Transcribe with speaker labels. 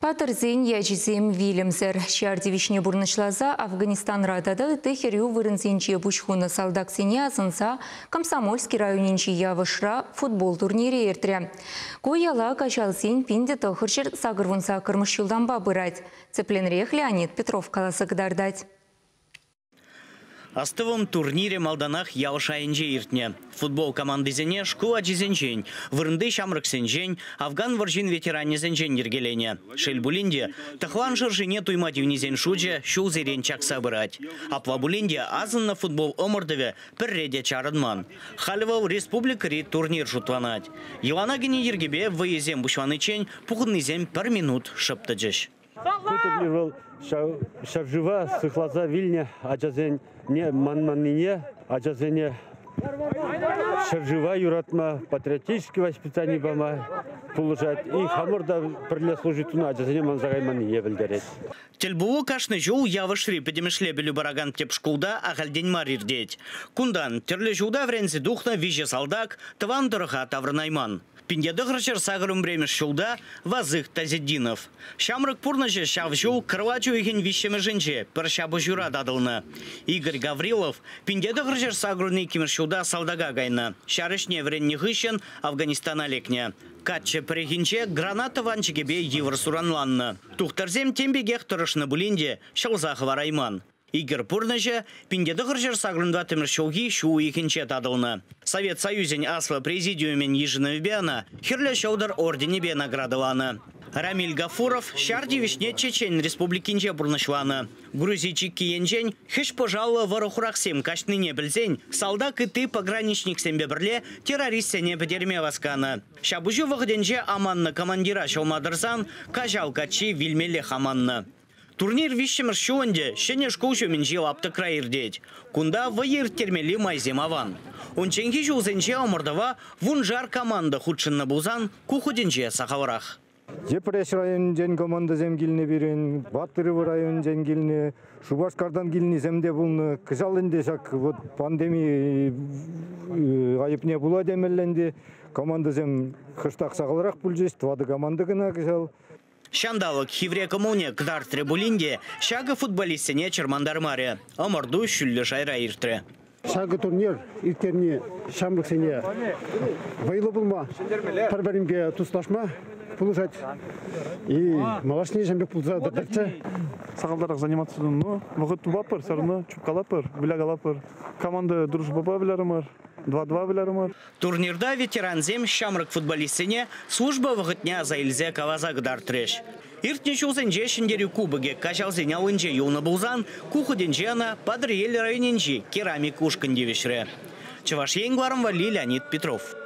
Speaker 1: Патырзен яжизем Вильямсер. Шардевишне бурнышлаза Афганистан радады тыхерю вырынзенче бушхуны салдаксене азынса Комсомольский районинче явышра футбол турнире эртре. Кояла качалсен пинде тылхыршыр сагырвунса кырмыш юлдан бабырать. Цепленрех Леонид Петров каласы кдардать.
Speaker 2: Астывым турнире малданах ялшайынже иртне. Футбол команды зене шкула джизенжень, вырынды шамрыксенжень, Афган варжин ветеранезенжень ергелене. Шельбулинде тахлан жыржине туйма дивнизен шудже шул зерен чак собырать. Аплабулинде азын на футбол омырдыве пірреде чарыдман. Халывал республикари турнир жутланать. Елана гене ергебе выезем бушванычень пухыннызем пір минут шыптыджыш.
Speaker 3: Шавжива сыхлаза Вильня, аджазен не манманине, аджазене шавжива юратма, патриотические воспитания бама получать. И хамурда приле служит на аджазене манзагайманине вельдерет.
Speaker 2: Тельбуу кашны жол явышри педемешлебелю бараган теп шкулда агальдень марирдеть. Кундан терле жулда врензе духна виже салдак, таван дырыха таврнайман. Пиндеды грачар сагырым бремеш шулда вазых тазеддинов. Шамрык пурнаже шавжул кровачу ихин вещеме женче, першабы жура дадылны. Игорь Гаврилов пиндеды грачар сагырны кимеш шулда салдага гайна. Шарышне вренне гыщен Афганистана лекне. Катче перехинче граната ванчигебе евр суранланны. Тухтарзем тембегех тұрышны булинде шалзах варайман. Игорь Пурнаже пиндеды грачар сагырында теміршоуги шу ихинче дадылны. Совет Союзен асва президиумен ежины вбяна, херля шаудар орденебе наградыланы. Рамиль Гафуров шардевишне Чечен республикинче бурнышланы. Грузичи киенжен хеш пожалуй варухурахсем кашныне білзен, салдак и ты пограничник сембебрле террорист сене бедерме васканы. Шабужу вагденже аманны командира шалмадырзан, кажал качи вильмеле хаманны. Турнир вишемір шуынде шене школшы мен жел аптықра ирдеть. Кунда вайыр термели майзем аван. Онченги жулзенче омырдава вун жар команда худшынны булзан кухуденче сахаварах.
Speaker 4: Жепреш район жен команда земгилне берен, Батыров район женгилне, Шубашкардан гилне земде булны, кыжалынде шак вот пандемия айыпне була демелленде, команда зем хыштақ сағылырақ бұл жест, вады команда гына кыжал.
Speaker 2: Шандалык хивре коммуне кдар трибулинде шага футболистене чермандармаре, омырду шүллі жайра иртре.
Speaker 5: Шағы турнир иртерне шамрыксене вайлы булма, парбаримге тусташма получать. И малашне жембек пулза дадырча.
Speaker 6: Сағалдарақ заниматься ну, вағыт тубапыр, сарны, чупкалапыр, білягалапыр. Команда дружбаба білярымыр. 2-2 білярымыр.
Speaker 2: Турнирда ветеранзем шамрык футболистене служба вағытня за илзе каваза гдар треш. Иртне шулзенже шендерю кубыге кажалзене алынже юлны булзан, кухуденже ана падыр ел районенже керамик ушкын девешре. Чываш енгварым вали Леонид Петров.